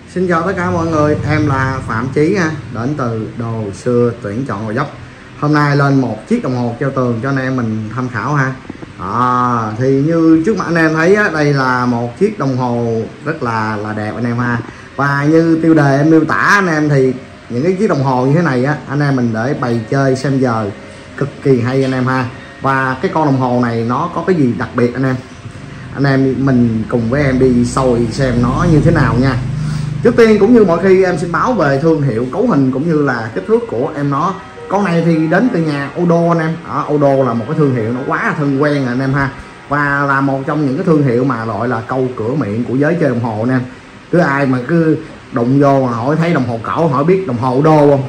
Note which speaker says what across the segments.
Speaker 1: Xin chào tất cả mọi người, em là Phạm Chí ha, đến từ Đồ Xưa Tuyển Chọn Gò Vấp. Hôm nay lên một chiếc đồng hồ treo tường cho anh em mình tham khảo ha. Thì như trước mặt anh em thấy á, đây là một chiếc đồng hồ rất là đẹp anh em ha. Và như tiêu đề em miêu tả anh em thì những cái chiếc đồng hồ như thế này á, anh em mình để bày chơi xem giờ cực kỳ hay anh em ha. Và cái con đồng hồ này nó có cái gì đặc biệt anh em mình cùng với em đi soi xem nó như thế nào nha. Trước tiên cũng như mọi khi em xin báo về thương hiệu, cấu hình cũng như là kích thước của em nó. Con này thì đến từ nhà Odo anh em. Odo là một cái thương hiệu nó quá là thân quen anh em ha. Và là một trong những cái thương hiệu mà gọi là câu cửa miệng của giới chơi đồng hồ anh em. Cứ ai mà cứ đụng vô mà hỏi thấy đồng hồ cẩu hỏi biết đồng hồ Odo không?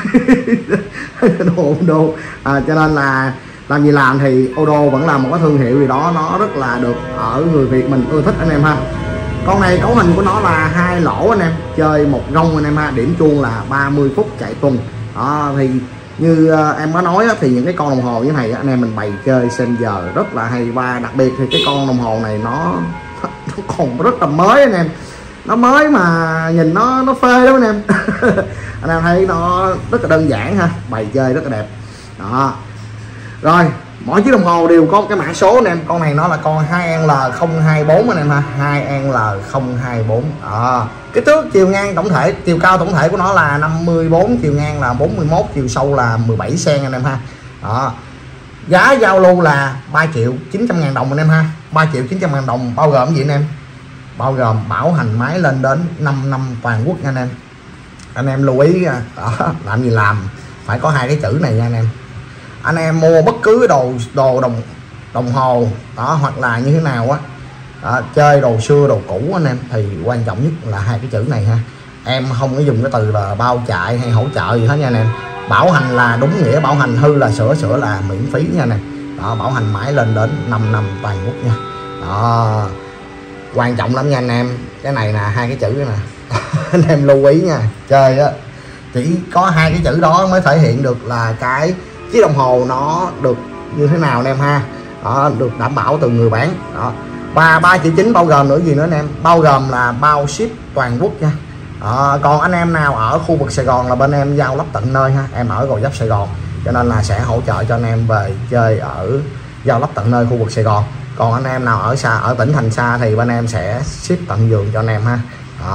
Speaker 1: Đồng hồ Odo. Cho nên là làm gì làm thì Odo vẫn là một cái thương hiệu gì đó nó rất là được ở người Việt mình ưa thích anh em ha. Con này cấu hình của nó là 2 lỗ anh em, chơi một gông anh em ha, điểm chuông là 30 phút chạy tuần. Thì như em có nói thì những cái con đồng hồ như này anh em mình bày chơi xem giờ rất là hay. Và đặc biệt thì cái con đồng hồ này nó còn rất là mới anh em, nó mới mà nhìn nó phê lắm anh em. Anh em thấy nó rất là đơn giản ha, bày chơi rất là đẹp đó. Rồi mỗi chiếc đồng hồ đều có cái mã số anh em. Con này nó là con 2L024 anh em ha, 2L024. Kích thước chiều ngang tổng thể, chiều cao tổng thể của nó là 54, chiều ngang là 41, chiều sâu là 17 cm anh em ha. Giá giao lưu là 3.900.000 đồng anh em ha. 3.900.000 đồng bao gồm gì anh em? Bao gồm bảo hành máy lên đến 5 năm toàn quốc nha anh em. Anh em lưu ý làm gì làm phải có 2 cái chữ này nha anh em. Anh em mua bất cứ đồ đồng hồ đó hoặc là như thế nào chơi đồ xưa đồ cũ anh em thì quan trọng nhất là 2 cái chữ này ha. Em không có dùng cái từ là bao chạy hay hỗ trợ gì hết nha anh em. Bảo hành là đúng nghĩa bảo hành, hư là sửa là miễn phí nha anh em. Bảo hành mãi lên đến 5 năm toàn quốc nha. Quan trọng lắm nha anh em. Cái này là 2 cái chữ nè. Anh em lưu ý nha. Chơi chỉ có 2 cái chữ đó mới thể hiện được là cái chiếc đồng hồ nó được như thế nào anh em ha. Được đảm bảo từ người bán đó. Và 3.9 bao gồm nữa gì nữa anh em, bao gồm là bao ship toàn quốc nha. Còn anh em nào ở khu vực Sài Gòn là bên em giao lắp tận nơi ha. Em ở Gò Vấp Sài Gòn cho nên là sẽ hỗ trợ cho anh em về chơi ở giao lắp tận nơi khu vực Sài Gòn. Còn anh em nào ở xa, ở tỉnh thành xa thì bên em sẽ ship tận giường cho anh em ha.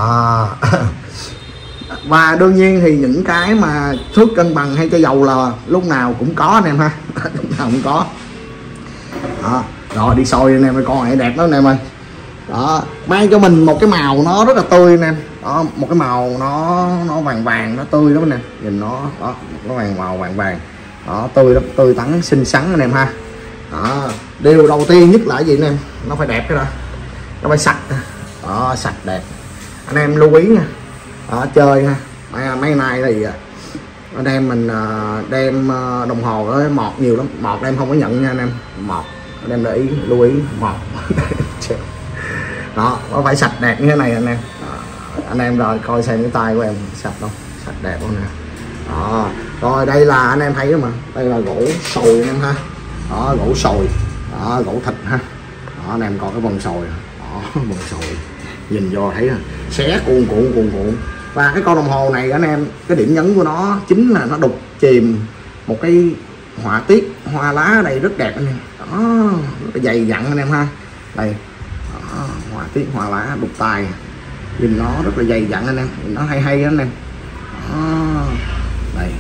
Speaker 1: Và đương nhiên thì những cái mà thước cân bằng hay chai dầu là lúc nào cũng có anh em ha. Lúc nào cũng có. Rồi đi soi anh em ơi, con này đẹp đó anh em ơi. Mang cho mình một cái màu nó rất là tươi anh em. Một cái màu nó vàng nó tươi lắm anh em. Nhìn nó nó màu vàng tươi lắm, tươi tắn xinh xắn anh em ha. Điều đầu tiên nhất là cái gì anh em? Nó phải đẹp cái đó. Nó phải sạch. Sạch đẹp. Anh em lưu ý nha. Chơi ha. Mấy nay thì anh em mình đem đồng hồ đó mọt nhiều lắm, mọt em không có nhận nha anh em. Mọt anh em để ý, lưu ý mọt. Nó phải sạch đẹp như thế này anh em. Anh em rồi coi xem cái tay của em sạch không, sạch đẹp không nè. Rồi đây là anh em thấy đó mà, đây là gỗ sồi anh em ha. Gỗ sồi, gỗ thịt ha. Anh em coi cái vân sồi, vân sồi nhìn vô thấy xé cuồn cuộn. Và cái con đồng hồ này anh em, cái điểm nhấn của nó chính là nó đục chìm một cái họa tiết hoa lá ở đây rất đẹp anh em. Rất là dày dặn anh em ha. Đây họa tiết hoa lá đục tài, nhìn nó rất là dày dặn anh em, nhìn nó hay anh em. Đây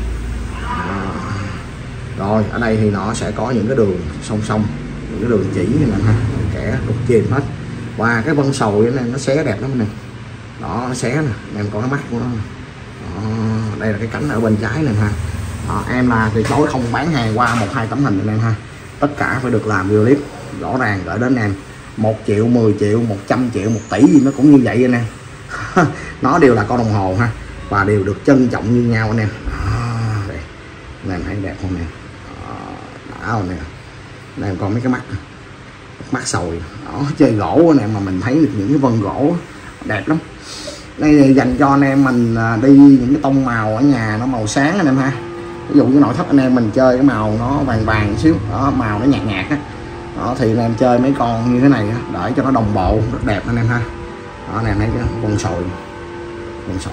Speaker 1: rồi ở đây thì nó sẽ có những cái đường song những cái đường chỉ như này ha, kẻ đục chìm hết. Và cái vân sồi này nó xé đẹp lắm nè. Nó xé nè, em có cái mắt của nó. Đây là cái cánh ở bên trái này ha. Em là tuyệt đối không bán hàng qua 1-2 tấm hình anh em ha. Tất cả phải được làm video clip rõ ràng gửi đến em. 1 triệu, 10 triệu, 100 triệu, 1 tỷ gì nó cũng như vậy anh em. Nó đều là con đồng hồ ha. Và đều được trân trọng như nhau anh em. Đây. Anh em thấy đẹp không nè. Đã rồi nè. Đây em còn mấy cái mắt sồi. Chơi gỗ anh em mà mình thấy được những cái vân gỗ đẹp lắm. Đây là dành cho anh em mình đi những cái tông màu ở nhà nó màu sáng anh em ha. Ví dụ như nội thất anh em mình chơi cái màu nó vàng xíu đó, màu nó nhạt á thì anh em chơi mấy con như thế này để cho nó đồng bộ rất đẹp anh em ha. Đó anh em thấy cái vân con sồi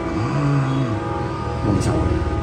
Speaker 1: con sồi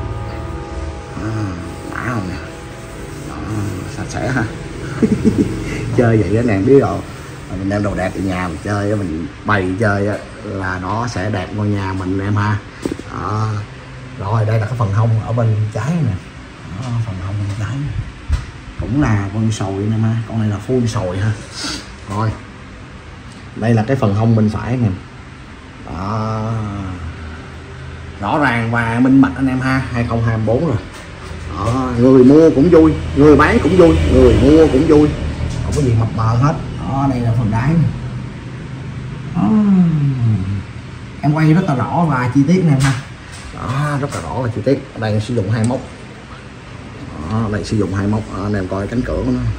Speaker 1: đã không nè, sạch sẽ ha. Chơi vậy đó nè, biết rồi, mình đem đồ đạc ở nhà mình chơi, mình bày chơi là nó sẽ đẹp ngôi nhà mình em ha. Đó. Rồi đây là cái phần hông ở bên trái nè. Đó, phần hông bên trái cũng là con sồi em ha, con này là full sồi ha. Rồi đây là cái phần hông bên phải nè. Đó. Rõ ràng và minh bạch anh em ha, 2024 rồi. Đó. Người mua cũng vui, người bán cũng vui, người mua cũng vui, không có gì mập mờ hết. Đó, đây là phần đáy. Đó. Em quay rất là rõ và chi tiết nè em ha. Đó, rất là rõ và chi tiết. Ở đây sử dụng 2 móc. Đó, đây sử dụng 2 móc. Anh em coi cánh cửa của nó.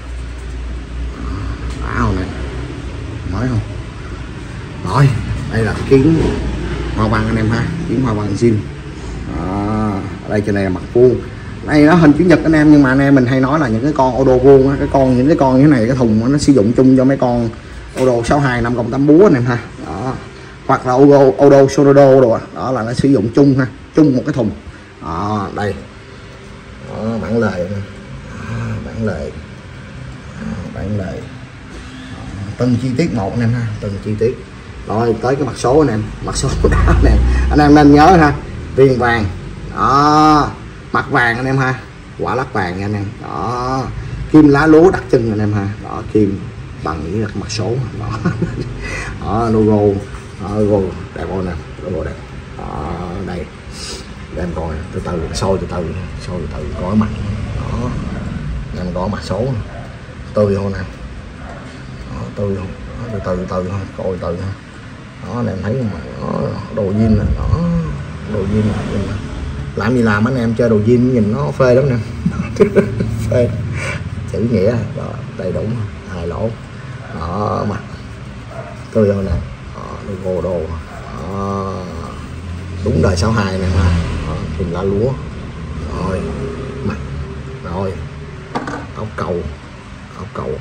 Speaker 1: Áo này nói không. Rồi đây là kiến hoa văn anh em ha, kiến hoa văn zin. Ở đây trên này là mặt vuông, đây nó hình chữ nhật anh em, nhưng mà anh em mình hay nói là những cái con ô đô vuông á, những cái con như thế này, cái thùng nó sử dụng chung cho mấy con ô đô 62 508 búa anh em ha. Đó. Hoặc là ô đô Sorodo đồ, đó là nó sử dụng chung ha, chung một cái thùng. Đó, đây. Đó, bản lề nè. Bản lề. Bản lề. Từng chi tiết một anh em ha, từng chi tiết. Rồi tới cái mặt số anh em, mặt số đó anh em nên nhớ ha, viền vàng. Đó, mặt vàng anh em ha, quả lắc vàng nha anh em. Đó, kim lá lúa đặc trưng anh em ha. Đó, kim bằng những mặt số. Đó. Đó, logo. Đó, logo đẹp không nè, logo đẹp. Đó, đây để em coi từ từ, soi từ từ có mặt. Đó, em có mặt số tươi không nè. Đó, tươi không. Đó, từ từ thôi, coi từ ha. Đó, em thấy mà nó đồ zin nè. Đó, đồ zin nè. Làm gì làm anh em, chơi đồ zin nhìn nó phê lắm nè. Phê chữ nghĩa. Đó, đầy đủ 2 lỗ. Đó, mặt tươi không nè. Logo đồ. Đó, đúng đời 62 nè ha. Kim lá lúa. Rồi mặt. Rồi ốc cầu. Ốc cầu.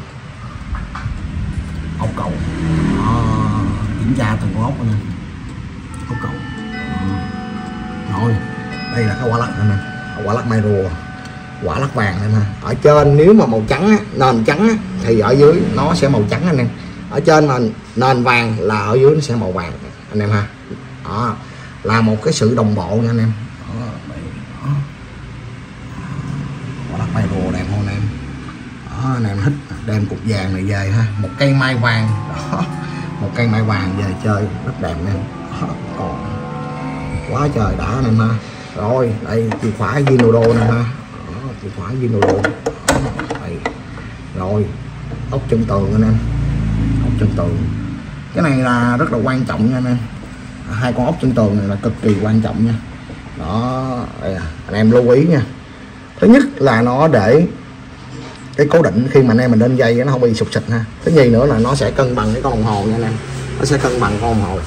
Speaker 1: Ốc cầu. Đó, kiểm tra từng con ốc nè. Ốc cầu. Rồi đây là cái quả lắc nè, quả lắc mai rùa, quả lắc vàng em ha. Ở trên nếu mà màu trắng á, nền trắng á, thì ở dưới nó sẽ màu trắng anh em. Ở trên mà nền vàng là ở dưới nó sẽ màu vàng anh em ha. Đó là một cái sự đồng bộ nha anh em. Đó, đó. Quả lắc mai rùa đẹp không anh em. Đó, anh em thích đem cục vàng này về ha, một cây mai vàng. Đó, một cây mai vàng về chơi rất đẹp anh em. Đó, còn quá trời đã anh em ha. Rồi đây chìa khóa Zinodo nè ha. Đó, chìa khóa Zinodo. Đây. Rồi ốc chân tường anh em, ốc chân tường cái này là rất là quan trọng nha anh em. 2 con ốc chân tường này là cực kỳ quan trọng nha. Đó đây, anh em lưu ý nha. Thứ nhất là nó để cái cố định khi mà anh em mình lên dây nó không bị sụt xịt ha. Thứ nhì nữa là nó sẽ cân bằng cái con đồng hồ nha anh em, nó sẽ cân bằng con đồng hồ.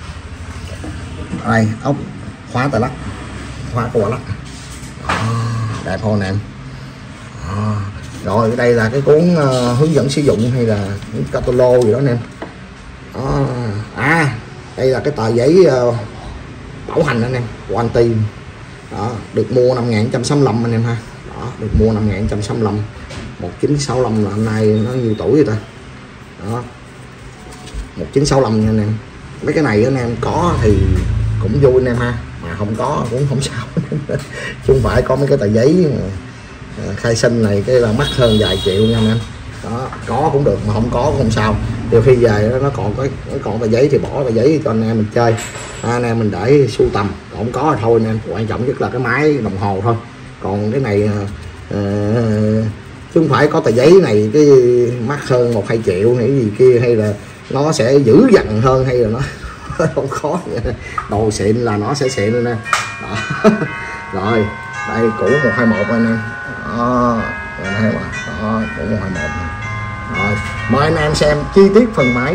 Speaker 1: Đây ốc khóa tay lắc, khóa quả lắc. Đẹp không anh em. Rồi đây là cái cuốn hướng dẫn sử dụng hay là những catalog gì đó anh em. Đây là cái tờ giấy bảo hành anh em, warranty. Đó, được mua năm 1965 anh em ha. Đó, được mua năm 1965. 1965 là hôm nay nó nhiêu tuổi vậy ta? Đó, 1965 nha anh em. Mấy cái này anh em có thì cũng vui anh em ha, mà không có cũng không sao. Chứ không phải có mấy cái tờ giấy khai sinh này cái là mắc hơn vài triệu nha anh em. Đó, có cũng được mà không có cũng không sao. Điều khi về nó còn tờ giấy thì bỏ tờ giấy cho anh em mình chơi, anh em mình để sưu tầm. Còn không có thì thôi anh em, quan trọng nhất là cái máy đồng hồ thôi. Còn cái này chứ không phải có tờ giấy này cái mắc hơn 1-2 triệu hay gì kia, hay là nó sẽ dữ dằn hơn, hay là nó không có. Đồ xịn là nó sẽ xịn lên nè. Rồi đây cũ 121 anh em. Đó, đó cũ 121. Rồi mời anh em xem chi tiết phần máy.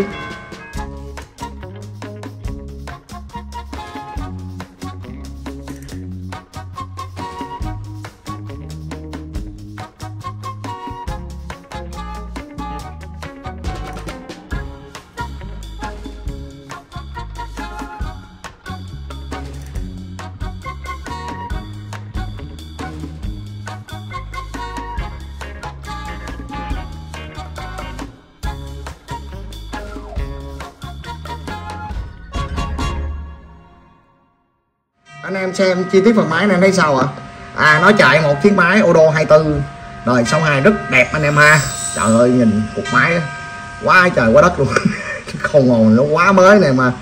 Speaker 1: Anh em xem chi tiết phần máy anh em thấy sao ạ? Nó chạy một chiếc máy Odo 24 đời 62 rất đẹp anh em ha. Trời ơi, nhìn cục máy quá trời quá đất luôn. Không ngồi nó quá mới này mà.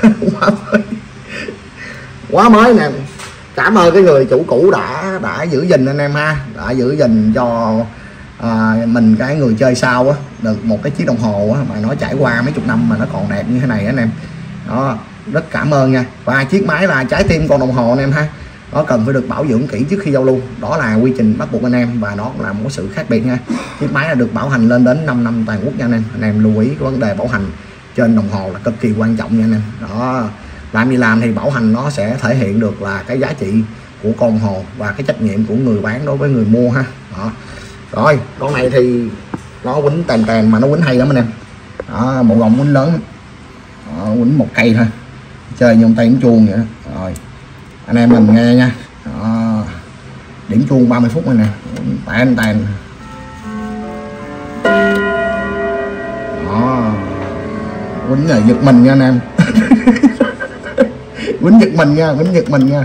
Speaker 1: Quá mới nè. Cảm ơn cái người chủ cũ đã giữ gìn anh em ha, đã giữ gìn cho mình cái người chơi sau á được một cái chiếc đồng hồ á, mà nó trải qua mấy chục năm mà nó còn đẹp như thế này anh em. Đó, rất cảm ơn nha. Và chiếc máy là trái tim con đồng hồ anh em ha. Nó cần phải được bảo dưỡng kỹ trước khi giao lưu, đó là quy trình bắt buộc anh em, và nó cũng là một sự khác biệt nha. Chiếc máy là được bảo hành lên đến 5 năm toàn quốc nha anh em lưu ý cái vấn đề bảo hành trên đồng hồ là cực kỳ quan trọng nha anh em. Đó, làm gì làm thì bảo hành nó sẽ thể hiện được là cái giá trị của con đồng hồ và cái trách nhiệm của người bán đối với người mua ha. Đó. Rồi con này thì nó quýnh tàn mà nó quýnh hay lắm anh em. Đó, bộ gồng quýnh lớn. Đó, quýnh một cây thôi, chơi như tay cũng chuông vậy đó. Rồi anh em mình nghe nha. Đó, điểm chuông 30 phút này nè, tàn. Đó, quýnh là giật mình nha anh em. Quýnh giật mình nha, quýnh giật mình nha.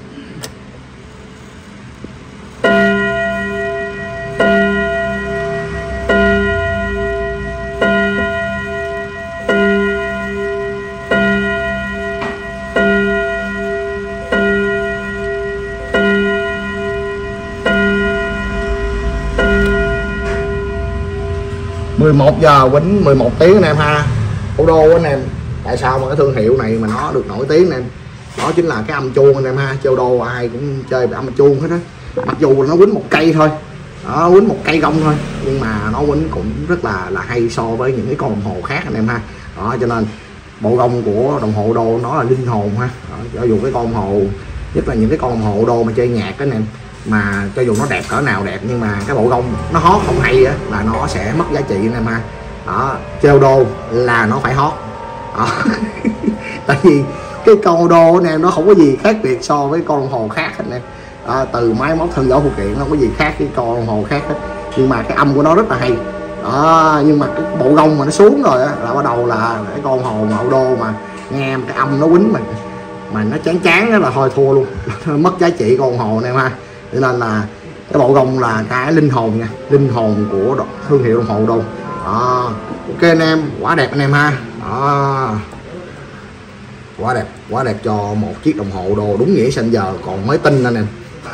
Speaker 1: Giờ quýnh 11 tiếng anh em ha. Odo anh em, tại sao mà cái thương hiệu này mà nó được nổi tiếng anh em? Đó chính là cái âm chuông anh em ha. Chơi Odo ai cũng chơi âm chuông hết á. Mặc dù nó quýnh một cây thôi, đó, quýnh một cây gông thôi, nhưng mà nó quýnh cũng rất là hay so với những cái con đồng hồ khác anh em ha. Đó, cho nên bộ gông của đồng hồ Odo nó là linh hồn ha. Đó, cho dù cái con đồng hồ, nhất là những cái con đồng hồ Odo mà chơi nhạc anh em, mà cho dù nó đẹp cỡ nào đẹp, nhưng mà cái bộ gông nó hót không hay á là nó sẽ mất giá trị anh em ha. Đó, chơi Odo là nó phải hót. Đó. Tại vì cái con Odo anh em nó không có gì khác biệt so với con đồng hồ khác anh em. Từ máy móc thân giỏ phụ kiện nó không có gì khác với con đồng hồ khác hết, nhưng mà cái âm của nó rất là hay. Đó, nhưng mà cái bộ gông mà nó xuống rồi á là bắt đầu là cái con đồng hồ mà Odo mà nghe cái âm nó quýnh mà nó chán đó là thôi thua luôn. Mất giá trị con đồng hồ anh em ha. Cho nên là cái bộ gông là cái linh hồn nha, linh hồn của thương hiệu đồng hồ Odo. Đó, ok anh em, quá đẹp anh em ha. Đó, quá đẹp cho một chiếc đồng hồ Odo đúng nghĩa xanh giờ còn mới tinh anh em.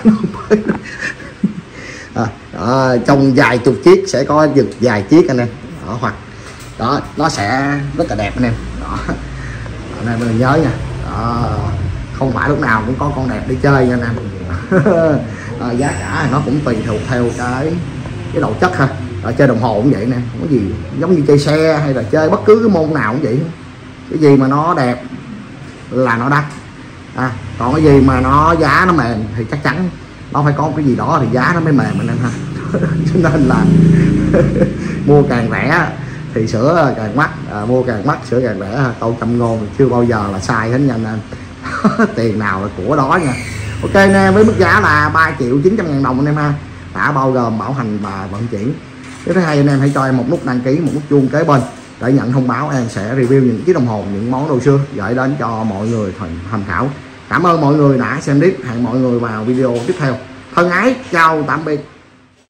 Speaker 1: Trong vài chục chiếc sẽ có giật vài chiếc anh em. Đó, hoặc đó nó sẽ rất là đẹp anh em. Đó, anh em mình nhớ nha. Đó, không phải lúc nào cũng có con đẹp để chơi nha anh em. Giá cả nó cũng tùy thuộc theo cái độ chất ha. Chơi đồng hồ cũng vậy nè, không có gì giống như chơi xe hay là chơi bất cứ cái môn nào cũng vậy. Cái gì mà nó đẹp là nó đắt, còn cái gì mà nó giá nó mềm thì chắc chắn nó phải có một cái gì đó thì giá nó mới mềm anh em ha. Cho nên là mua càng rẻ thì sữa càng mắc, mua càng mắc sữa càng rẻ. Câu châm ngôn chưa bao giờ là sai hết nha anh em. Tiền nào là của đó nha. Ok anh em, với mức giá là 3.900.000 đồng anh em ha, đã bao gồm bảo hành và vận chuyển. Nếu thấy hay anh em hãy cho em một nút đăng ký, một nút chuông kế bên để nhận thông báo. Em sẽ review những chiếc đồng hồ, những món đồ xưa gửi đến cho mọi người tham khảo. Cảm ơn mọi người đã xem clip, hẹn mọi người vào video tiếp theo. Thân ái, chào tạm biệt.